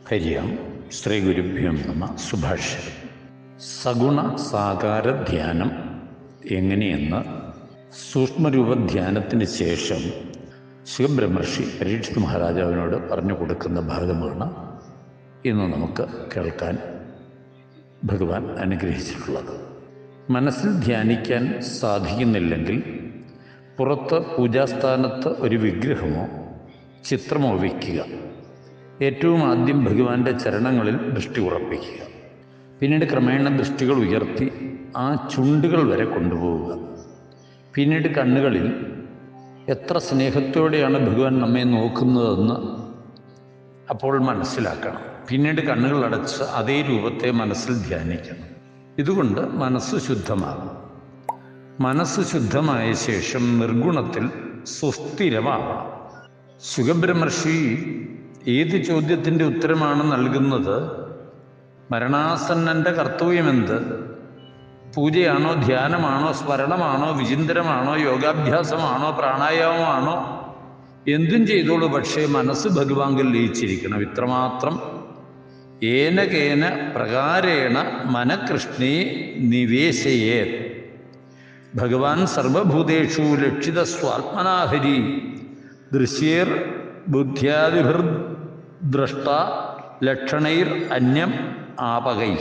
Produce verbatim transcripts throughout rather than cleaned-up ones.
ഹരിയാം. ശ്രീ ഗുരുഭ്യോ നമ. സുഭാഷിതം. സഗുണ സാകാര ധ്യാനം എങ്ങനെയെന്ന് സൂക്ഷ്മരൂപധ്യാനത്തിന് ശേഷം ശിവബ്രഹ്മർഷി പരീക്ഷിത് മഹാരാജാവിനോട് പറഞ്ഞു കൊടുക്കുന്ന ഭാഗമാണ് ഇന്ന് നമുക്ക് കേൾക്കാൻ ഭഗവാൻ അനുഗ്രഹിച്ചിട്ടുള്ളത്. മനസ്സിൽ ധ്യാനിക്കാൻ സാധിക്കുന്നില്ലെങ്കിൽ പുറത്ത് പൂജാസ്ഥാനത്ത് ഒരു വിഗ്രഹമോ ചിത്രമോ വയ്ക്കുക. ഏറ്റവും ആദ്യം ഭഗവാന്റെ ചരണങ്ങളിൽ ദൃഷ്ടി ഉറപ്പിക്കുക. പിന്നീട് ക്രമേണ ദൃഷ്ടികൾ ഉയർത്തി ആ ചുണ്ടുകൾ വരെ കൊണ്ടുപോവുക. പിന്നീട് കണ്ണുകളിൽ എത്ര സ്നേഹത്തോടെയാണ് ഭഗവാൻ നമ്മെ നോക്കുന്നതെന്ന് അപ്പോൾ മനസ്സിലാക്കണം. പിന്നീട് കണ്ണുകൾ അടച്ച് അതേ രൂപത്തെ മനസ്സിൽ ധ്യാനിക്കണം. ഇതുകൊണ്ട് മനസ്സ് ശുദ്ധമാകും. മനസ്സ് ശുദ്ധമായ ശേഷം നിർഗുണത്തിൽ സുസ്ഥിരമാവണം. ശുകബ്രഹ്മർഷി ഏത് ചോദ്യത്തിൻ്റെ ഉത്തരമാണ് നൽകുന്നത്? മരണാസന്നൻ്റെ കർത്തവ്യമെന്ത്? പൂജയാണോ, ധ്യാനമാണോ, സ്മരണമാണോ, വിചിന്തനമാണോ, യോഗാഭ്യാസമാണോ, പ്രാണായാമമാണോ? എന്തും ചെയ്തോളൂ, പക്ഷേ മനസ്സ് ഭഗവാങ്കിൽ ലയിച്ചിരിക്കണം. ഇത്രമാത്രം. ഏന കേന പ്രകാരേണ മനകൃഷ്ണേ നിവേശയേ. ഭഗവാൻ സർവഭൂതേഷു ലക്ഷിത സ്വാത്മനാഹരി ദൃശ്യേർ ബുദ്ധ്യാദിഭിർ ദ്രഷ്ട ലക്ഷണൈർ അന്യം ആപകൈ.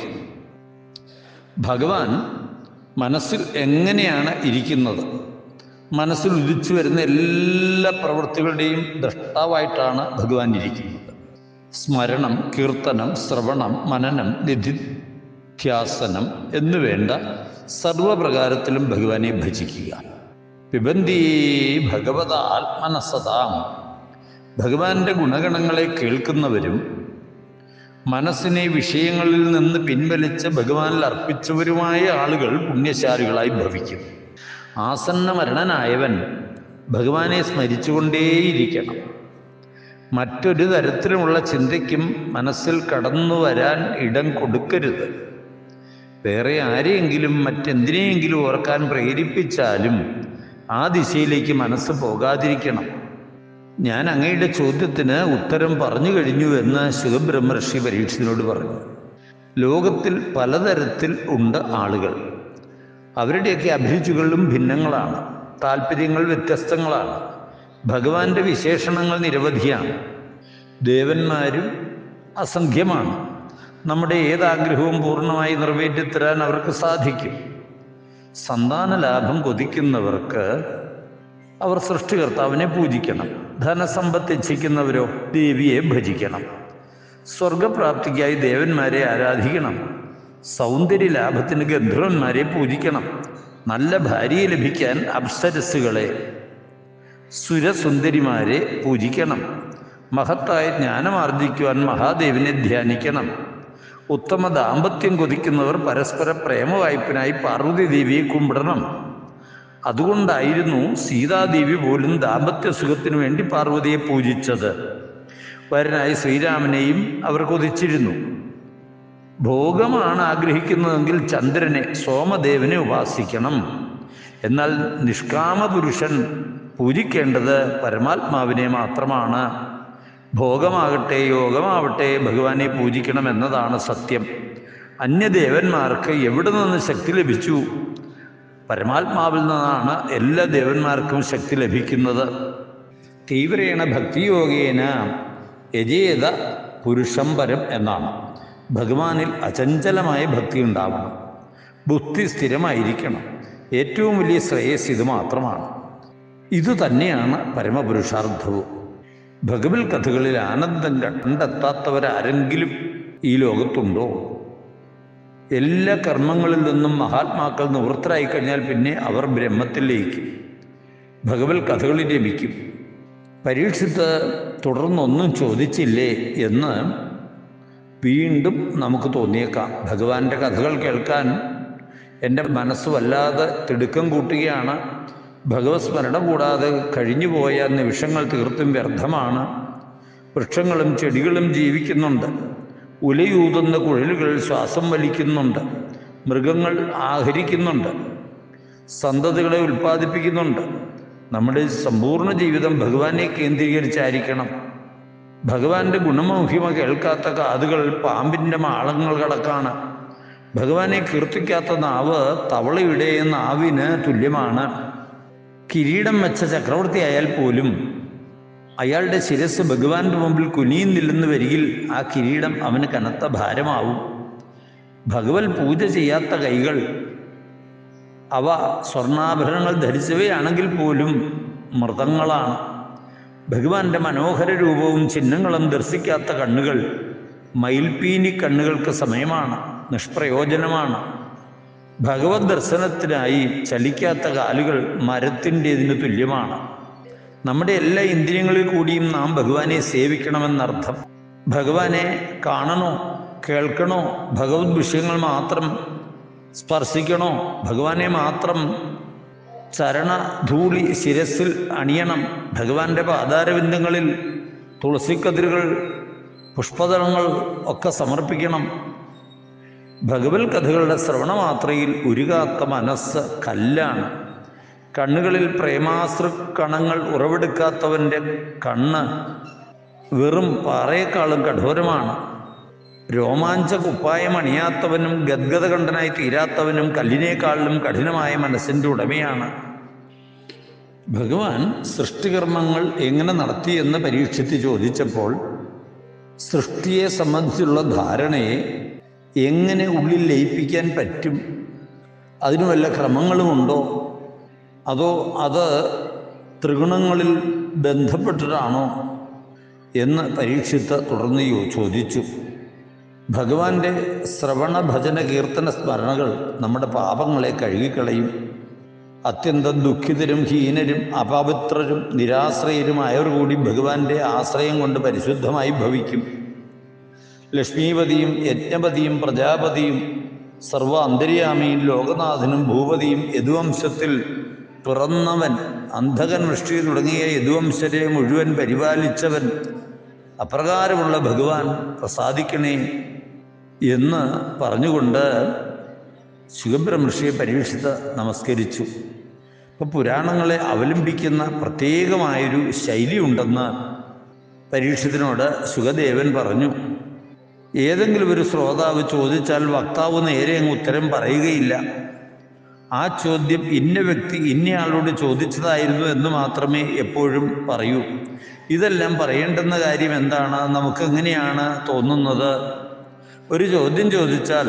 ഭഗവാൻ മനസ്സിൽ എങ്ങനെയാണ് ഇരിക്കുന്നത്? മനസ്സിൽ ഉദിച്ചു വരുന്ന എല്ലാ പ്രവൃത്തികളുടെയും ദ്രഷ്ടാവായിട്ടാണ് ഭഗവാൻ ഇരിക്കുന്നത്. സ്മരണം, കീർത്തനം, ശ്രവണം, മനനം, നിധിധ്യാസനം എന്നുവേണ്ട സർവപ്രകാരത്തിലും ഭഗവാനെ ഭജിക്കുക. പിബന്തി ഭഗവത ആത്മനസതാം. ഭഗവാന്റെ ഗുണഗണങ്ങളെ കേൾക്കുന്നവരും മനസ്സിനെ വിഷയങ്ങളിൽ നിന്ന് പിൻവലിച്ച് ഭഗവാനിൽ അർപ്പിച്ചവരുമായ ആളുകൾ പുണ്യശാലികളായി ഭവിക്കും. ആസന്ന മരണനായവൻ ഭഗവാനെ സ്മരിച്ചുകൊണ്ടേയിരിക്കണം. മറ്റൊരു തരത്തിലുമുള്ള ചിന്തയ്ക്കും മനസ്സിൽ കടന്നു വരാൻ ഇടം കൊടുക്കരുത്. വേറെ ആരെയെങ്കിലും മറ്റെന്തിനെയെങ്കിലും ഓർക്കാൻ പ്രേരിപ്പിച്ചാലും ആ ദിശയിലേക്ക് മനസ്സ് പോകാതിരിക്കണം. ഞാൻ അങ്ങയുടെ ചോദ്യത്തിന് ഉത്തരം പറഞ്ഞു കഴിഞ്ഞു എന്ന് ശുകബ്രഹ്മർഷി പരീക്ഷിതിനോട് പറഞ്ഞു. ലോകത്തിൽ പലതരത്തിൽ ഉണ്ട് ആളുകൾ. അവരുടെയൊക്കെ അഭിരുചികളും ഭിന്നങ്ങളാണ്, താല്പര്യങ്ങൾ വ്യത്യസ്തങ്ങളാണ്. ഭഗവാന്റെ വിശേഷണങ്ങൾ നിരവധിയാണ്. ദേവന്മാരും അസംഖ്യമാണ്. നമ്മുടെ ഏതാഗ്രഹവും പൂർണ്ണമായി നിറവേറ്റിത്തരാൻ അവർക്ക് സാധിക്കും. സന്താന ലാഭം കൊതിക്കുന്നവർക്ക് അവർ സൃഷ്ടികർത്താവിനെ പൂജിക്കണം. ധനസമ്പത്ത് ഇച്ഛിക്കുന്നവരോ ദേവിയെ ഭജിക്കണം. സ്വർഗപ്രാപ്തിക്കായി ദേവന്മാരെ ആരാധിക്കണം. സൗന്ദര്യ ലാഭത്തിന് ഗന്ധർവന്മാരെ പൂജിക്കണം. നല്ല ഭാര്യയെ ലഭിക്കാൻ അപ്സരസ്സുകളെ, സുരസുന്ദരിമാരെ പൂജിക്കണം. മഹത്തായ ജ്ഞാനമാർജിക്കുവാൻ മഹാദേവിനെ ധ്യാനിക്കണം. ഉത്തമ ദാമ്പത്യം കൊതിക്കുന്നവർ പരസ്പര പ്രേമവായ്പിനായി പാർവതി ദേവിയെ കുമ്പിടണം. അതുകൊണ്ടായിരുന്നു സീതാദേവി പോലും ദാമ്പത്യ സുഖത്തിനു വേണ്ടി പാർവതിയെ പൂജിച്ചത്. വരനായി ശ്രീരാമനെയും അവർ കൊതിച്ചിരുന്നു. ഭോഗമാണ് ആഗ്രഹിക്കുന്നതെങ്കിൽ ചന്ദ്രനെ, സോമദേവനെ ഉപാസിക്കണം. എന്നാൽ നിഷ്കാമ പുരുഷൻ പൂജിക്കേണ്ടത് പരമാത്മാവിനെ മാത്രമാണ്. ഭോഗമാകട്ടെ യോഗമാവട്ടെ ഭഗവാനെ പൂജിക്കണം എന്നതാണ് സത്യം. അന്യദേവന്മാർക്ക് എവിടെ നിന്ന് ശക്തി ലഭിച്ചു? പരമാത്മാവിൽ നിന്നാണ് എല്ലാ ദേവന്മാർക്കും ശക്തി ലഭിക്കുന്നത്. തീവ്രേണ ഭക്തിയോഗേന യജേത പുരുഷം പരം എന്നാണ്. ഭഗവാനിൽ അചഞ്ചലമായ ഭക്തി ഉണ്ടാവണം. ബുദ്ധി സ്ഥിരമായിരിക്കണം. ഏറ്റവും വലിയ ശ്രേയസ് ഇത് മാത്രമാണ്. ഇതുതന്നെയാണ് പരമപുരുഷാർത്ഥവും. ഭഗവത് കഥകളിൽ ആനന്ദം കണ്ടെത്താത്തവരാരെങ്കിലും ഈ ലോകത്തുണ്ടോ? എല്ലാ കർമ്മങ്ങളിൽ നിന്നും മഹാത്മാക്കൾ നിവൃത്തരായി കഴിഞ്ഞാൽ പിന്നെ അവർ ബ്രഹ്മത്തിൽ ലയിക്കും, ഭഗവത് കഥകളിൽ ലഭിക്കും. പരീക്ഷിത്ത് തുടർന്നൊന്നും ചോദിച്ചില്ലേ എന്ന് വീണ്ടും നമുക്ക് തോന്നിയേക്കാം. ഭഗവാന്റെ കഥകൾ കേൾക്കാൻ എൻ്റെ മനസ്സ് വല്ലാതെ തിടുക്കം കൂട്ടുകയാണ്. ഭഗവത് സ്മരണ കൂടാതെ കഴിഞ്ഞുപോയ നിമിഷങ്ങൾ തീർത്തും വ്യർത്ഥമാണ്. വൃക്ഷങ്ങളും ചെടികളും ജീവിക്കുന്നുണ്ട്. ഉലയൂതുന്ന കുഴലുകൾ ശ്വാസം വലിക്കുന്നുണ്ട്. മൃഗങ്ങൾ ആഹരിക്കുന്നുണ്ട്, സന്തതികളെ ഉൽപ്പാദിപ്പിക്കുന്നുണ്ട്. നമ്മുടെ സമ്പൂർണ്ണ ജീവിതം ഭഗവാനെ കേന്ദ്രീകരിച്ചായിരിക്കണം. ഭഗവാന്റെ ഗുണമഹിമ കേൾക്കാത്ത കാതുകൾ പാമ്പിൻ്റെ മാളങ്ങൾ കടക്കാണ്. ഭഗവാനെ കീർത്തിക്കാത്ത നാവ് തവളയുടെ നാവിന് തുല്യമാണ്. കിരീടം വെച്ച ചക്രവർത്തിയായാൽ പോലും അയാളുടെ ശിരസ് ഭഗവാന്റെ മുമ്പിൽ കുനിയുന്നില്ലെന്ന് വരികിൽ ആ കിരീടം അവന് കനത്ത ഭാരമാവും. ഭഗവത് പൂജ ചെയ്യാത്ത കൈകൾ, അവ സ്വർണ്ണാഭരണങ്ങൾ ധരിച്ചവയാണെങ്കിൽ പോലും മൃതങ്ങളാണ്. ഭഗവാന്റെ മനോഹര രൂപവും ചിഹ്നങ്ങളും ദർശിക്കാത്ത കണ്ണുകൾ മയിൽപ്പീനി കണ്ണുകൾക്ക് സമയമാണ്, നിഷ്പ്രയോജനമാണ്. ഭഗവത് ദർശനത്തിനായി ചലിക്കാത്ത കാലുകൾ മരത്തിൻ്റെതിന് തുല്യമാണ്. നമ്മുടെ എല്ലാ ഇന്ദ്രിയങ്ങളിൽ കൂടിയും നാം ഭഗവാനെ സേവിക്കണമെന്നർത്ഥം. ഭഗവാനെ കാണണോ, കേൾക്കണോ, ഭഗവത് വിഷയങ്ങൾ മാത്രം സ്പർശിക്കണോ, ഭഗവാനെ മാത്രം ചരണധൂളി ശിരസിൽ അണിയണം, ഭഗവാന്റെ പാദാരവിന്ദങ്ങളിൽ തുളസിക്കതിരുകൾ പുഷ്പദളങ്ങൾ ഒക്കെ സമർപ്പിക്കണം. ഭഗവത് കഥകളുടെ ശ്രവണമാത്രയിൽ ഉരുകാത്ത മനസ്സ് കല്ലാണ്. കണ്ണുകളിൽ പ്രേമാശ്രു കണങ്ങൾ ഉറവെടുക്കാത്തവൻ്റെ കണ്ണ് വെറും പാറയേക്കാളും കഠോരമാണ്. രോമാഞ്ച കുപ്പായം അണിയാത്തവനും ഗദ്ഗതകണ്ഠനായി തീരാത്തവനും കല്ലിനേക്കാളിലും കഠിനമായ മനസ്സിൻ്റെ ഉടമയാണ്. ഭഗവാൻ സൃഷ്ടികർമ്മങ്ങൾ എങ്ങനെ നടത്തിയെന്ന് പരീക്ഷിച്ച് ചോദിച്ചപ്പോൾ സൃഷ്ടിയെ സംബന്ധിച്ചുള്ള ധാരണയെ എങ്ങനെ ഉള്ളിൽ ലയിപ്പിക്കാൻ പറ്റും, അതിനു വല്ല ക്രമങ്ങളുമുണ്ടോ, അതോ അത് ത്രിഗുണങ്ങളിൽ ബന്ധപ്പെട്ടിട്ടാണോ എന്ന് പരീക്ഷിത്ത് തുടർന്ന് ചോദിച്ചു. ഭഗവാന്റെ ശ്രവണ ഭജന കീർത്തന സ്മരണകൾ നമ്മുടെ പാപങ്ങളെ കഴുകിക്കളയും. അത്യന്തം ദുഃഖിതരും ഹീനരും അപവിത്രരും നിരാശ്രയരുമായവർ കൂടി ഭഗവാന്റെ ആശ്രയം കൊണ്ട് പരിശുദ്ധമായി ഭവിക്കും. ലക്ഷ്മീപതിയും യജ്ഞപതിയും പ്രജാപതിയും സർവ അന്തര്യാമിയും ലോകനാഥനും ഭൂപതിയും യദുവംശത്തിൽ പിറന്നവൻ, അന്ധകൻ വൃഷ്ടി തുടങ്ങിയ യദുവംശരെ മുഴുവൻ പരിപാലിച്ചവൻ, അപ്രകാരമുള്ള ഭഗവാൻ പ്രസാദിക്കണേ എന്ന് പറഞ്ഞുകൊണ്ട് ശുഖബ്രഹ്മർഷിയെ പരീക്ഷിച്ച് നമസ്കരിച്ചു. അപ്പോൾ പുരാണങ്ങളെ അവലംബിക്കുന്ന പ്രത്യേകമായൊരു ശൈലിയുണ്ടെന്ന് പരീക്ഷത്തിനോട് ശുഖദേവൻ പറഞ്ഞു. ഏതെങ്കിലും ഒരു ശ്രോതാവ് ചോദിച്ചാൽ വക്താവ് നേരെ അങ്ങ് ഉത്തരം പറയുകയില്ല. ആ ചോദ്യം ഇന്ന വ്യക്തി ഇന്നയാളോട് ചോദിച്ചതായിരുന്നു എന്ന് മാത്രമേ എപ്പോഴും പറയൂ. ഇതെല്ലാം പറയേണ്ടുന്ന കാര്യം എന്താണ്, നമുക്കെങ്ങനെയാണ് തോന്നുന്നത്? ഒരു ചോദ്യം ചോദിച്ചാൽ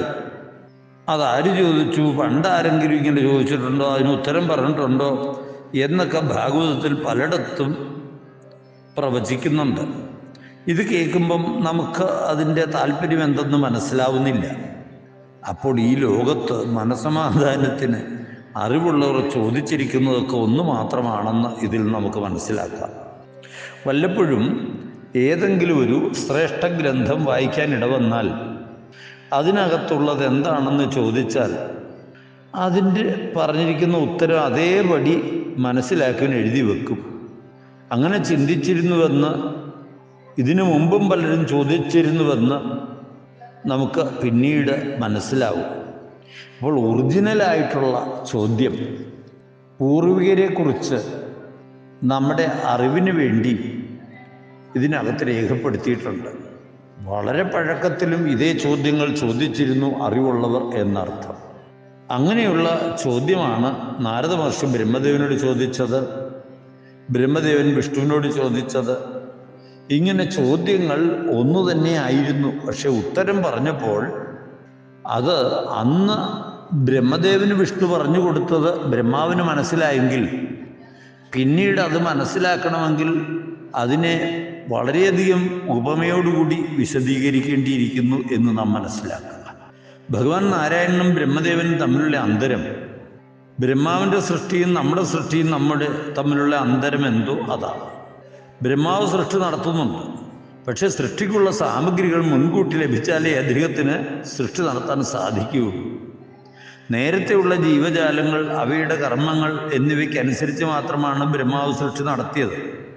അതാര് ചോദിച്ചു, പണ്ടാരെങ്കിലും ഇങ്ങനെ ചോദിച്ചിട്ടുണ്ടോ, അതിന് ഉത്തരം പറഞ്ഞിട്ടുണ്ടോ എന്നൊക്കെ ഭാഗവതത്തിൽ പലയിടത്തും പ്രവചിക്കുന്നുണ്ട്. ഇത് കേൾക്കുമ്പം നമുക്ക് അതിൻ്റെ താല്പര്യം എന്തെന്ന് മനസ്സിലാവുന്നില്ല. അപ്പോൾ ഈ ലോകത്ത് മനസമാധാനത്തിന് അറിവുള്ളവർ ചോദിച്ചിരിക്കുന്നതൊക്കെ ഒന്ന് മാത്രമാണെന്ന് ഇതിൽ നമുക്ക് മനസ്സിലാക്കാം. വല്ലപ്പോഴും ഏതെങ്കിലും ഒരു ശ്രേഷ്ഠ ഗ്രന്ഥം വായിക്കാൻ ഇടവന്നാൽ അതിനകത്തുള്ളത് എന്താണെന്ന് ചോദിച്ചാൽ അതിൻ്റെ പറഞ്ഞിരിക്കുന്ന ഉത്തരം അതേപടി മനസ്സിലാക്കി എഴുതി വെക്കും. അങ്ങനെ ചിന്തിച്ചിരുന്നുവെന്ന് ഇതിനു മുമ്പും പലരും ചോദിച്ചിരുന്നുവെന്ന് നമുക്ക് പിന്നീട് മനസ്സിലാവും. അപ്പോൾ ഒറിജിനലായിട്ടുള്ള ചോദ്യം പൂർവികരെക്കുറിച്ച് നമ്മുടെ അറിവിന് വേണ്ടി ഇതിനകത്ത് രേഖപ്പെടുത്തിയിട്ടുണ്ട്. വളരെ പഴക്കത്തിലും ഇതേ ചോദ്യങ്ങൾ ചോദിച്ചിരുന്നു അറിവുള്ളവർ എന്നർത്ഥം. അങ്ങനെയുള്ള ചോദ്യമാണ് നാരദ മഹർഷി ബ്രഹ്മദേവനോട് ചോദിച്ചത്, ബ്രഹ്മദേവൻ വിഷ്ണുവിനോട് ചോദിച്ചത്. ഇങ്ങനെ ചോദ്യങ്ങൾ ഒന്നു തന്നെ ആയിരുന്നു. പക്ഷെ ഉത്തരം പറഞ്ഞപ്പോൾ അത് അന്ന് ബ്രഹ്മദേവന് വിഷ്ണു പറഞ്ഞു കൊടുത്തത് ബ്രഹ്മാവിന് മനസ്സിലായെങ്കിൽ പിന്നീട് അത് മനസ്സിലാക്കണമെങ്കിൽ അതിനെ വളരെയധികം ഉപമയോടുകൂടി വിശദീകരിക്കേണ്ടിയിരിക്കുന്നു എന്ന് നാം മനസ്സിലാക്കുക. ഭഗവാൻ നാരായണനും ബ്രഹ്മദേവനും തമ്മിലുള്ള അന്തരം, ബ്രഹ്മാവിൻ്റെ സൃഷ്ടിയും നമ്മുടെ സൃഷ്ടിയും നമ്മുടെ തമ്മിലുള്ള അന്തരം എന്തോ അതാണ്. ബ്രഹ്മാവ് സൃഷ്ടി നടത്തുന്നുണ്ട്, പക്ഷെ സൃഷ്ടിക്കുള്ള സാമഗ്രികൾ മുൻകൂട്ടി ലഭിച്ചാലേ അദ്ദേഹത്തിന് സൃഷ്ടി നടത്താൻ സാധിക്കുകയുള്ളൂ. നേരത്തെയുള്ള ജീവജാലങ്ങൾ, അവയുടെ കർമ്മങ്ങൾ എന്നിവയ്ക്കനുസരിച്ച് മാത്രമാണ് ബ്രഹ്മാവ് സൃഷ്ടി നടത്തിയത്.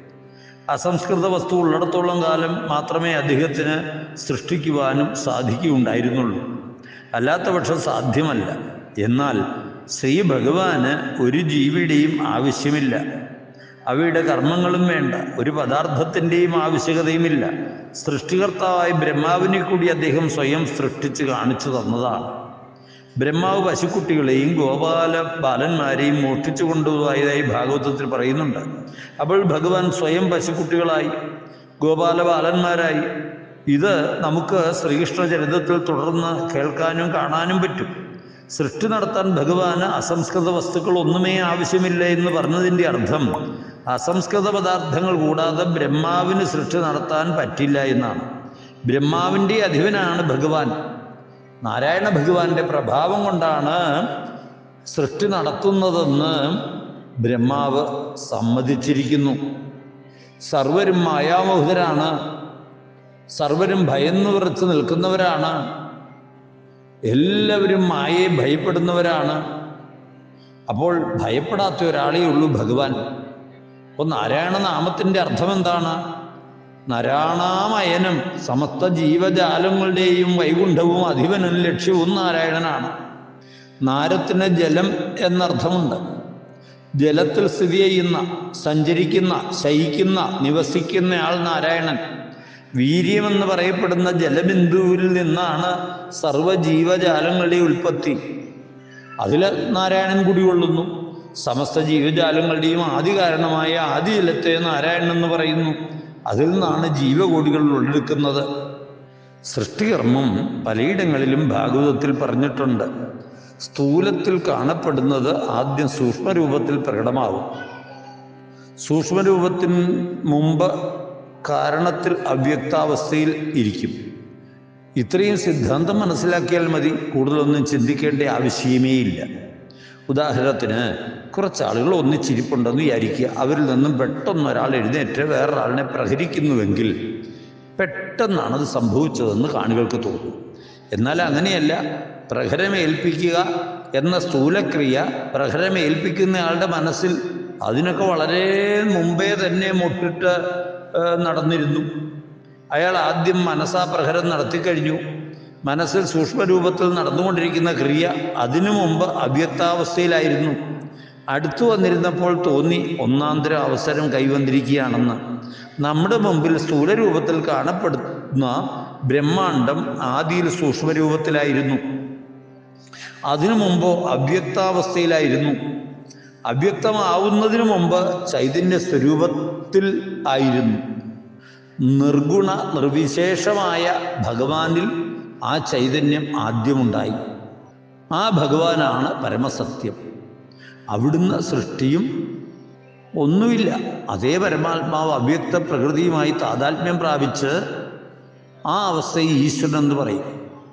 അസംസ്കൃത വസ്തു ഉള്ളിടത്തോളം കാലം മാത്രമേ അദ്ദേഹത്തിന് സൃഷ്ടിക്കുവാനും സാധിക്കുകയുണ്ടായിരുന്നുള്ളൂ. അല്ലാത്ത പക്ഷം സാധ്യമല്ല. എന്നാൽ ശ്രീ ഭഗവാന് ഒരു ജീവിയുടെയും ആവശ്യമില്ല. അവയുടെ കർമ്മങ്ങളും വേണ്ട, ഒരു പദാർത്ഥത്തിൻ്റെയും ആവശ്യകതയുമില്ല. സൃഷ്ടികർത്താവായ ബ്രഹ്മാവിനെ കൂടി അദ്ദേഹം സ്വയം സൃഷ്ടിച്ച് കാണിച്ചു തന്നതാണ്. ബ്രഹ്മാവ് പശുക്കുട്ടികളെയും ഗോപാല ബാലന്മാരെയും മോഷ്ടിച്ചു കൊണ്ടുപോയതായി ഭാഗവതത്തിൽ പറയുന്നുണ്ട്. അപ്പോൾ ഭഗവാൻ സ്വയം പശുക്കുട്ടികളായി, ഗോപാല ബാലന്മാരായി. ഇത് നമുക്ക് ശ്രീകൃഷ്ണ ചരിത്രത്തിൽ തുടർന്ന് കേൾക്കാനും കാണാനും പറ്റും. സൃഷ്ടി നടത്താൻ ഭഗവാന് അസംസ്കൃത വസ്തുക്കൾ ഒന്നുമേ ആവശ്യമില്ല എന്ന് പറഞ്ഞതിൻ്റെ അർത്ഥം അസംസ്കൃത പദാർത്ഥങ്ങൾ കൂടാതെ ബ്രഹ്മാവിന് സൃഷ്ടി നടത്താൻ പറ്റില്ല എന്നാണ്. ബ്രഹ്മാവിൻ്റെ അധിപനാണ് ഭഗവാൻ. നാരായണ ഭഗവാന്റെ പ്രഭാവം കൊണ്ടാണ് സൃഷ്ടി നടത്തുന്നതെന്ന് ബ്രഹ്മാവ് സമ്മതിച്ചിരിക്കുന്നു. സർവരും മായാമോഹിതരാണ്, സർവരും ഭയന്നു വിറച്ച് നിൽക്കുന്നവരാണ്, എല്ലാവരും മായയെ ഭയപ്പെടുന്നവരാണ്. അപ്പോൾ ഭയപ്പെടാത്ത ഒരാളേ ഉള്ളൂ ഭഗവാൻ. അപ്പോൾ നാരായണ നാമത്തിൻ്റെ അർത്ഥം എന്താണ്? നരാണാമയനം, സമസ്ത ജീവജാലങ്ങളുടെയും വൈകുണ്ഠവും അധിപനും ലക്ഷ്യവും നാരായണനാണ്. നാരത്തിന് ജലം എന്നർത്ഥമുണ്ട്. ജലത്തിൽ സ്ഥിതി ചെയ്യുന്ന, സഞ്ചരിക്കുന്ന, ശയിക്കുന്ന, നിവസിക്കുന്നയാൾ നാരായണൻ. വീര്യമെന്ന് പറയപ്പെടുന്ന ജലബിന്ദുവിൽ നിന്നാണ് സർവ്വജീവജാലങ്ങളുടെ ഉൽപ്പത്തി. അതിൽ നാരായണൻ കുടികൊള്ളുന്നു. സമസ്ത ജീവജാലങ്ങളുടെയും ആദി കാരണമായ ആദി ജലത്തെ നാരായണൻ എന്ന് പറയുന്നു. അതിൽ നിന്നാണ് ജീവകോടികൾ ഉള്ളെടുക്കുന്നത്. സൃഷ്ടികർമ്മം പലയിടങ്ങളിലും ഭാഗവതത്തിൽ പറഞ്ഞിട്ടുണ്ട്. സ്ഥൂലത്തിൽ കാണപ്പെടുന്നത് ആദ്യം സൂക്ഷ്മരൂപത്തിൽ പ്രകടമാവും. സൂക്ഷ്മരൂപത്തിന് മുമ്പ് കാരണത്തിൽ അവ്യക്താവസ്ഥയിൽ ഇരിക്കും. ഇത്രയും സിദ്ധാന്തം മനസ്സിലാക്കിയാൽ മതി, കൂടുതലൊന്നും ചിന്തിക്കേണ്ട ആവശ്യമേ ഇല്ല. ഉദാഹരണത്തിന് കുറച്ചാളുകൾ ഒന്നിച്ചിരിപ്പുണ്ടെന്ന് വിചാരിക്കുക. അവരിൽ നിന്നും പെട്ടെന്ന് ഒരാൾ എഴുന്നേറ്റ് വേറൊരാളിനെ പ്രഹരിക്കുന്നുവെങ്കിൽ പെട്ടെന്നാണത് സംഭവിച്ചതെന്ന് കാണികൾക്ക് തോന്നും. എന്നാൽ അങ്ങനെയല്ല. പ്രഹരമേൽപ്പിക്കുക എന്ന സ്ഥൂലക്രിയ പ്രഹരമേൽപ്പിക്കുന്നയാളുടെ മനസ്സിൽ അതിനൊക്കെ വളരെ മുമ്പേ തന്നെ മുട്ടിട്ട് നടന്നിരുന്നു. അയാൾ ആദ്യം മനസ്സാ പ്രഹരം നടത്തിക്കഴിഞ്ഞു. മനസ്സിൽ സൂക്ഷ്മരൂപത്തിൽ നടന്നുകൊണ്ടിരിക്കുന്ന ക്രിയ അതിനു മുമ്പ് അവ്യക്താവസ്ഥയിലായിരുന്നു. അടുത്തു വന്നിരുന്നപ്പോൾ തോന്നി ഒന്നാന്തര അവസരം കൈവന്നിരിക്കുകയാണെന്ന്. നമ്മുടെ മുമ്പിൽ സ്ഥൂലരൂപത്തിൽ കാണപ്പെടുന്ന ബ്രഹ്മാണ്ടം ആദിയിൽ സൂക്ഷ്മരൂപത്തിലായിരുന്നു. അതിനു മുമ്പോ അവ്യക്താവസ്ഥയിലായിരുന്നു. അവ്യക്തമാവുന്നതിനു മുമ്പ് ചൈതന്യ സ്വരൂപത്തിൽ ആയിരുന്നു. നിർഗുണ നിർവിശേഷമായ ഭഗവാനിൽ ആ ചൈതന്യം ആദ്യമുണ്ടായി. ആ ഭഗവാനാണ് പരമസത്യം. അവിടുന്ന് സൃഷ്ടിയും ഒന്നുമില്ല. അതേ പരമാത്മാവ് അവ്യക്ത പ്രകൃതിയുമായി താതാത്മ്യം പ്രാപിച്ച് ആ അവസ്ഥയെ ഈശ്വരൻ എന്ന് പറയും.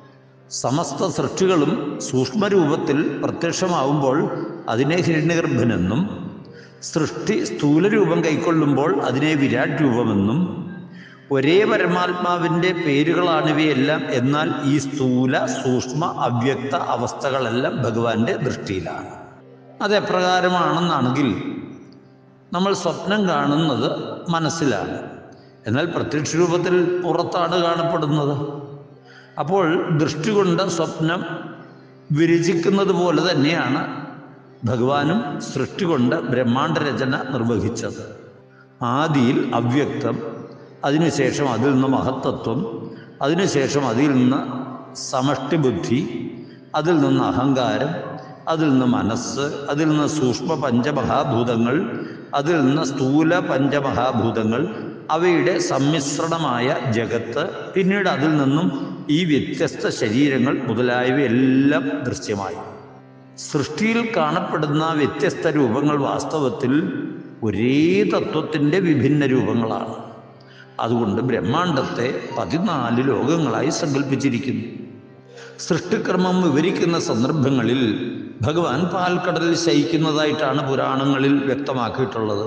സമസ്ത സൃഷ്ടികളും സൂക്ഷ്മരൂപത്തിൽ പ്രത്യക്ഷമാവുമ്പോൾ അതിനെ ഹിരണ്യഗർഭനെന്നും, സൃഷ്ടി സ്ഥൂലരൂപം കൈക്കൊള്ളുമ്പോൾ അതിനെ വിരാട് രൂപമെന്നും, ഒരേ പരമാത്മാവിൻ്റെ പേരുകളാണിവയെല്ലാം. എന്നാൽ ഈ സ്ഥൂല സൂക്ഷ്മ അവ്യക്ത അവസ്ഥകളെല്ലാം ഭഗവാന്റെ ദൃഷ്ടിയിലാണ്. അതെപ്രകാരമാണെന്നാണെങ്കിൽ നമ്മൾ സ്വപ്നം കാണുന്നത് മനസ്സിലാണ്, എന്നാൽ പ്രത്യക്ഷ രൂപത്തിൽ പുറത്താണ് കാണപ്പെടുന്നത്. അപ്പോൾ ദൃഷ്ടി കൊണ്ട് സ്വപ്നം വിരചിക്കുന്നത് പോലെ തന്നെയാണ് ഭഗവാനും സൃഷ്ടി കൊണ്ട് ബ്രഹ്മാണ്ഡ രചന നിർവഹിച്ചത്. ആദിയിൽ അവ്യക്തം, അതിനുശേഷം അതിൽ നിന്ന് മഹത്തത്വം, അതിനുശേഷം അതിൽ നിന്ന് സമഷ്ടിബുദ്ധി, അതിൽ നിന്ന് അഹങ്കാരം, അതിൽ നിന്ന് മനസ്സ്, അതിൽ നിന്ന് സൂക്ഷ്മ പഞ്ചമഹാഭൂതങ്ങൾ, അതിൽ നിന്ന് സ്ഥൂല പഞ്ചമഹാഭൂതങ്ങൾ, അവയുടെ സമ്മിശ്രണമായ ജഗത്ത്, പിന്നീട് അതിൽ നിന്നും ഈ വ്യത്യസ്ത ശരീരങ്ങൾ മുതലായവയെല്ലാം ദൃശ്യമായി. സൃഷ്ടിയിൽ കാണപ്പെടുന്ന വ്യത്യസ്ത രൂപങ്ങൾ വാസ്തവത്തിൽ ഒരേ തത്വത്തിൻ്റെ വിഭിന്ന രൂപങ്ങളാണ്. അതുകൊണ്ട് ബ്രഹ്മാണ്ടത്തെ പതിനാല് ലോകങ്ങളായി സങ്കല്പിച്ചിരിക്കുന്നു. സൃഷ്ടിക്രമം വിവരിക്കുന്ന സന്ദർഭങ്ങളിൽ ഭഗവാൻ പാൽക്കടലിൽ ശയിക്കുന്നതായിട്ടാണ് പുരാണങ്ങളിൽ വ്യക്തമാക്കിയിട്ടുള്ളത്.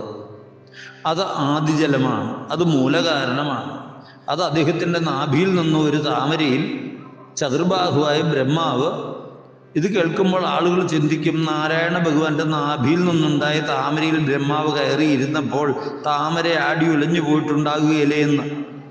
അത് ആദിജലമാണ്, അത് മൂലകാരണമാണ്. അത് അദ്ദേഹത്തിൻ്റെ നാഭിയിൽ നിന്നും ഒരു താമരയിൽ ചതുർബാഹുവായ ബ്രഹ്മാവ്, ഇത് കേൾക്കുമ്പോൾ ആളുകൾ ചിന്തിക്കും, നാരായണ ഭഗവാന്റെ നാഭിയിൽ നിന്നുണ്ടായ താമരയിൽ ബ്രഹ്മാവ് കയറി ഇരുന്നപ്പോൾ താമര ആടി ഉലഞ്ഞു പോയിട്ടുണ്ടാകുകയില്ലേ എന്ന്.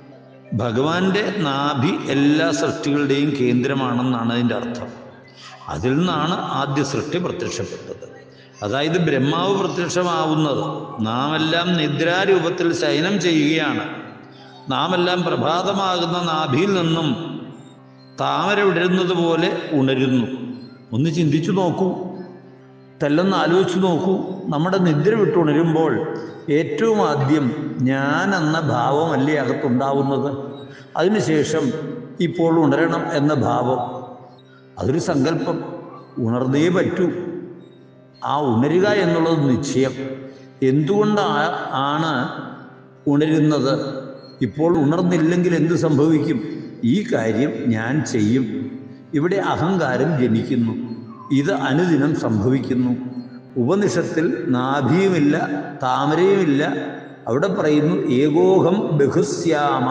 ഭഗവാന്റെ നാഭി എല്ലാ സൃഷ്ടികളുടെയും കേന്ദ്രമാണെന്നാണ് അതിൻ്റെ അർത്ഥം. അതിൽ നിന്നാണ് ആദ്യ സൃഷ്ടി പ്രത്യക്ഷപ്പെട്ടത്. അതായത് ബ്രഹ്മാവ് പ്രത്യക്ഷമാവുന്നത്. നാമെല്ലാം നിദ്രാരൂപത്തിൽ ശയനം ചെയ്യുകയാണ്. നാമെല്ലാം പ്രഭാതമാകുന്ന നാഭിയിൽ നിന്നും താമര വിടരുന്നത് പോലെ ഉണരുന്നു. ഒന്ന് ചിന്തിച്ചു നോക്കൂ, തെല്ലൊന്ന് ആലോചിച്ചു നോക്കൂ. നമ്മുടെ നിദ്ര വിട്ടുണരുമ്പോൾ ഏറ്റവും ആദ്യം ഞാൻ എന്ന ഭാവമല്ലേ അകത്തുണ്ടാവുന്നത്. അതിനുശേഷം ഇപ്പോൾ ഉണരണം എന്ന ഭാവം, അതൊരു സങ്കല്പം. ഉണർന്നേ പറ്റൂ. ആ ഉണരുക എന്നുള്ളത് നിശ്ചയം. എന്തുകൊണ്ടാണ് ഉണരുന്നത്? ഇപ്പോൾ ഉണർന്നില്ലെങ്കിൽ എന്ത് സംഭവിക്കും? ഈ കാര്യം ഞാൻ ചെയ്യും. ഇവിടെ അഹങ്കാരം ജനിക്കുന്നു. ഇത് അനുദിനം സംഭവിക്കുന്നു. ഉപനിഷത്തിൽ നാഭിയുമില്ല, താമരയുമില്ല. അവിടെ പറയുന്നു ഏകോഹം ബഹുശ്യാമ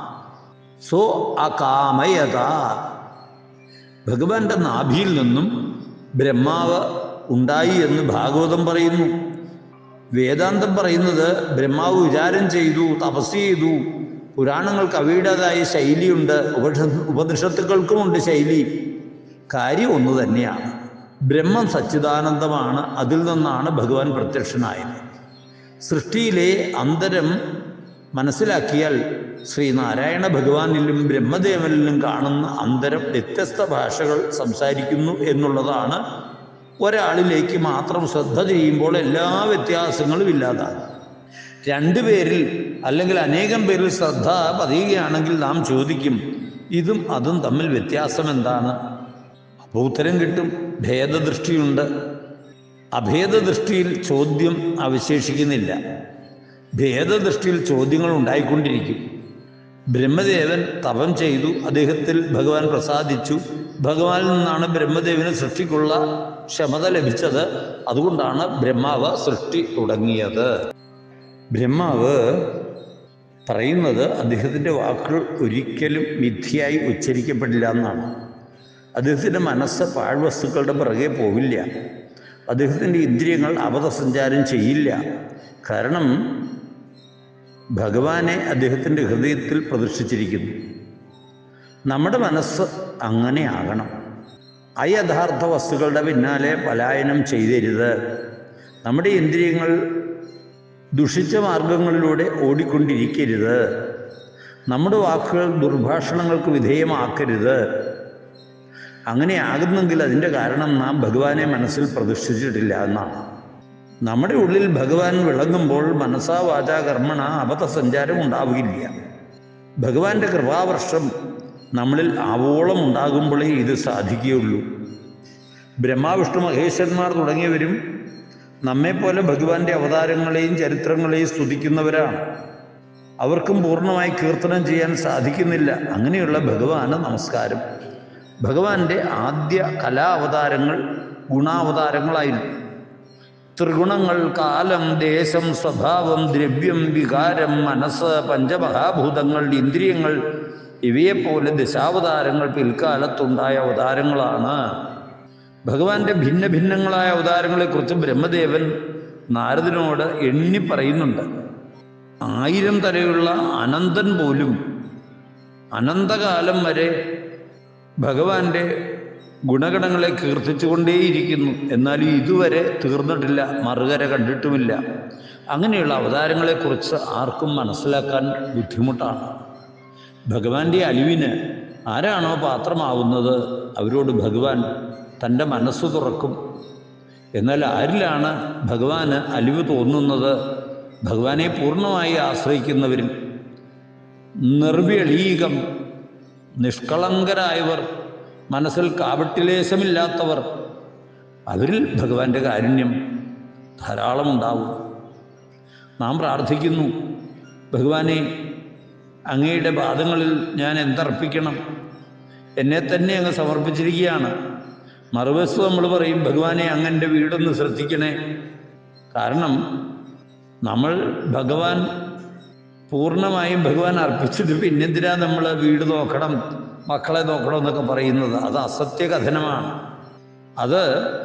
സോ അകാമയത. ഭഗവാന്റെ നാഭിയിൽ നിന്നും ബ്രഹ്മാവ് ഉണ്ടായി എന്ന് ഭാഗവതം പറയുന്നു. വേദാന്തം പറയുന്നത് ബ്രഹ്മാവ് വിചാരം ചെയ്തു, തപസ് ചെയ്തു. പുരാണങ്ങൾക്ക് അവയുടേതായ ശൈലിയുണ്ട്, ഉപനിഷ ഉപനിഷത്തുക്കൾക്കുമുണ്ട് ശൈലി. കാര്യം ഒന്ന് തന്നെയാണ്. ബ്രഹ്മം സച്ചിദാനന്ദമാണ്. അതിൽ നിന്നാണ് ഭഗവാൻ പ്രത്യക്ഷനായത്. സൃഷ്ടിയിലെ അന്തരം മനസ്സിലാക്കിയാൽ ശ്രീനാരായണ ഭഗവാനിലും ബ്രഹ്മദേവനിലും കാണുന്ന അന്തരം വ്യത്യസ്ത ഭാഷകൾ സംസാരിക്കുന്നു എന്നുള്ളതാണ്. ഒരാളിലേക്ക് മാത്രം ശ്രദ്ധ ചെയ്യുമ്പോൾ എല്ലാ വ്യത്യാസങ്ങളും ഇല്ലാതാകും. രണ്ടുപേരിൽ അല്ലെങ്കിൽ അനേകം പേരിൽ ശ്രദ്ധ പതിയുകയാണെങ്കിൽ നാം ചോദിക്കും, ഇതും അതും തമ്മിൽ വ്യത്യാസം എന്താണ്? അപ്പോൾ ഉത്തരം കിട്ടും. ഭേദദൃഷ്ടിയുണ്ട്. അഭേദദൃഷ്ടിയിൽ ചോദ്യം അവശേഷിക്കുന്നില്ല. ഭേദദൃഷ്ടിയിൽ ചോദ്യങ്ങൾ ഉണ്ടായിക്കൊണ്ടിരിക്കും. ബ്രഹ്മദേവൻ തപം ചെയ്തു, അദ്ദേഹത്തിൽ ഭഗവാൻ പ്രസാദിച്ചു. ഭഗവാനിൽ നിന്നാണ് ബ്രഹ്മദേവന് സൃഷ്ടിക്കുള്ള ക്ഷമത ലഭിച്ചത്. അതുകൊണ്ടാണ് ബ്രഹ്മാവ് സൃഷ്ടി തുടങ്ങിയത്. ബ്രഹ്മാവ് പറയുന്നത് അദ്ദേഹത്തിൻ്റെ വാക്കുകൾ ഒരിക്കലും മിഥ്യയായി ഉച്ചരിക്കപ്പെടില്ല എന്നാണ്. അദ്ദേഹത്തിൻ്റെ മനസ്സ് പാഴ്വസ്തുക്കളുടെ പിറകെ പോവില്ല. അദ്ദേഹത്തിൻ്റെ ഇന്ദ്രിയങ്ങൾ അബദ്ധസഞ്ചാരം ചെയ്യില്ല. കാരണം ഭഗവാനെ അദ്ദേഹത്തിൻ്റെ ഹൃദയത്തിൽ പ്രതിഷ്ഠിച്ചിരിക്കുന്നു. നമ്മുടെ മനസ്സ് അങ്ങനെയാകണം. അയഥാർത്ഥ വസ്തുക്കളുടെ പിന്നാലെ പലായനം ചെയ്തരുത്. നമ്മുടെ ഇന്ദ്രിയങ്ങൾ ദുഷിച്ച മാർഗങ്ങളിലൂടെ ഓടിക്കൊണ്ടിരിക്കരുത്. നമ്മുടെ വാക്കുകൾ ദുർഭാഷണങ്ങൾക്ക് വിധേയമാക്കരുത്. അങ്ങനെ ആകുന്നെങ്കിൽ അതിൻ്റെ കാരണം നാം ഭഗവാനെ മനസ്സിൽ പ്രതിഷ്ഠിച്ചിട്ടില്ല എന്നാണ്. നമ്മുടെ ഉള്ളിൽ ഭഗവാൻ വിളങ്ങുമ്പോൾ മനസാ വാചാ കർമ്മണ അബദ്ധസഞ്ചാരം ഉണ്ടാവുകയില്ല. ഭഗവാന്റെ കൃപാവർഷം നമ്മളിൽ ആവോളം ഉണ്ടാകുമ്പോഴേ ഇത് സാധിക്കുകയുള്ളൂ. ബ്രഹ്മാവിഷ്ണു മഹേശ്വരന്മാർ തുടങ്ങിയവരും നമ്മെപ്പോലെ ഭഗവാന്റെ അവതാരങ്ങളെയും ചരിത്രങ്ങളെയും സ്തുതിക്കുന്നവരാണ്. അവർക്കും പൂർണ്ണമായി കീർത്തനം ചെയ്യാൻ സാധിക്കുന്നില്ല. അങ്ങനെയുള്ള ഭഗവാന് നമസ്കാരം. ഭഗവാന്റെ ആദ്യ കലാവതാരങ്ങൾ ഗുണാവതാരങ്ങളായിരുന്നു. ത്രിഗുണങ്ങൾ കാലം, ദേശം, സ്വഭാവം, ദ്രവ്യം, വികാരം, മനസ്സ്, പഞ്ചമഹാഭൂതങ്ങൾ, ഇന്ദ്രിയങ്ങൾ ഇവയെപ്പോലെ ദശാവതാരങ്ങൾ പിൽക്കാലത്തുണ്ടായ അവതാരങ്ങളാണ്. ഭഗവാന്റെ ഭിന്ന ഭിന്നങ്ങളായ അവതാരങ്ങളെക്കുറിച്ച് ബ്രഹ്മദേവൻ നാരദനോട് എണ്ണി പറയുന്നുണ്ട്. ആയിരം തലയുള്ള അനന്തൻ പോലും അനന്തകാലം വരെ ഭഗവാന്റെ ഗുണഗണങ്ങളെ കീർത്തിച്ചുകൊണ്ടേയിരിക്കുന്നു. എന്നാൽ ഇതുവരെ തീർന്നിട്ടില്ല, മറുകര കണ്ടിട്ടുമില്ല. അങ്ങനെയുള്ള അവതാരങ്ങളെക്കുറിച്ച് ആർക്കും മനസ്സിലാക്കാൻ ബുദ്ധിമുട്ടാണ്. ഭഗവാന്റെ അലിവിന് ആരാണോ പാത്രമാവുന്നത് അവരോട് ഭഗവാൻ തൻ്റെ മനസ്സ് തുറക്കും. എന്നാൽ ആരിലാണ് ഭഗവാന് അലിവ് തോന്നുന്നത്? ഭഗവാനെ പൂർണ്ണമായി ആശ്രയിക്കുന്നവരിൽ. നിർവ്യളീകം, നിഷ്കളങ്കരായവർ, മനസ്സിൽ കാപട്യലേശമില്ലാത്തവർ, അവരിൽ ഭഗവാന്റെ കാരുണ്യം ധാരാളമുണ്ടാവും. നാം പ്രാർത്ഥിക്കുന്നു, ഭഗവാനെ അങ്ങയുടെ പാദങ്ങളിൽ ഞാൻ എന്തർപ്പിക്കണം? എന്നെ തന്നെ അങ്ങ് സമർപ്പിച്ചിരിക്കുകയാണ്. മറുവശത്ത് നമ്മൾ പറയും, ഭഗവാനെ അങ്ങൻ്റെ വീടൊന്ന് ശ്രദ്ധിക്കണേ. കാരണം നമ്മൾ ഭഗവാൻ പൂർണ്ണമായും ഭഗവാൻ അർപ്പിച്ചിട്ട് പിന്നെന്തിനാ നമ്മൾ വീട് നോക്കണം, മക്കളെ നോക്കണം എന്നൊക്കെ പറയുന്നത്? അത് അസത്യകഥനമാണ്. അത്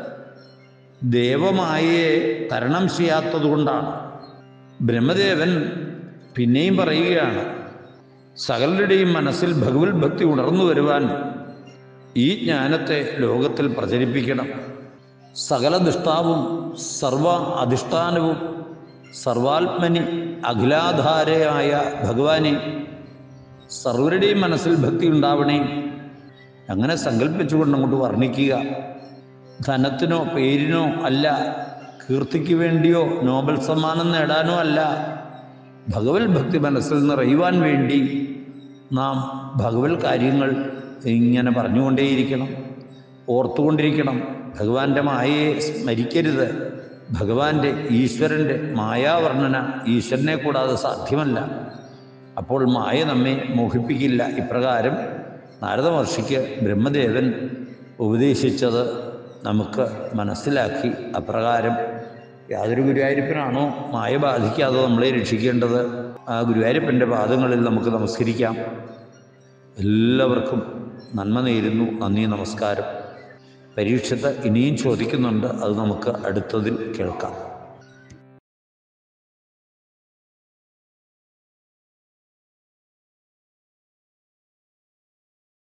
ദേവമായയെ തരണം ചെയ്യാത്തത് കൊണ്ടാണ്. ബ്രഹ്മദേവൻ പിന്നെയും പറയുകയാണ്, സകലരുടെയും മനസ്സിൽ ഭഗവത് ഭക്തി ഉണർന്നു വരുവാൻ ഈ ജ്ഞാനത്തെ ലോകത്തിൽ പ്രചരിപ്പിക്കണം. സകല ദുഷ്ടാവും സർവ അധിഷ്ഠാനവും സർവാത്മനി അഖിലാധാരയായ ഭഗവാനെ സർവരുടെയും മനസ്സിൽ ഭക്തി ഉണ്ടാവണേ. അങ്ങനെ സങ്കല്പിച്ചുകൊണ്ട് അങ്ങോട്ട് വർണ്ണിക്കുക. ധനത്തിനോ പേരിനോ അല്ല, കീർത്തിക്ക് വേണ്ടിയോ നോബൽ സമ്മാനം നേടാനോ അല്ല, ഭഗവത് ഭക്തി മനസ്സിൽ നിറയുവാൻ വേണ്ടി നാം ഭഗവത് കാര്യങ്ങൾ ഇങ്ങനെ പറഞ്ഞുകൊണ്ടേയിരിക്കണം, ഓർത്തുകൊണ്ടിരിക്കണം. ഭഗവാന്റെ മായയെ സ്മരിക്കരുത്. ഭഗവാന്റെ ഈശ്വരൻ്റെ മായാവർണ്ണന ഈശ്വരനെ കൂടാതെ സാധ്യമല്ല. അപ്പോൾ മായ നമ്മെ മോഹിപ്പിക്കില്ല. ഇപ്രകാരം നാരദ മഹർഷിക്ക് ബ്രഹ്മദേവൻ ഉപദേശിച്ചത് നമുക്ക് മനസ്സിലാക്കി അപ്രകാരം യാതൊരു ഗുരുവായൂരപ്പനാണോ മായ ബാധിക്കാതെ നമ്മളെ രക്ഷിക്കേണ്ടത്, ആ ഗുരുവായൂരപ്പൻ്റെ പാദങ്ങളിൽ നമുക്ക് നമസ്കരിക്കാം. എല്ലാവർക്കും നന്മ നേരുന്നു. നന്ദി, നമസ്കാരം. പരീക്ഷത്ത് ഇനിയും ചോദിക്കുന്നുണ്ട്, അത് നമുക്ക് അടുത്തതിൽ കേൾക്കാം.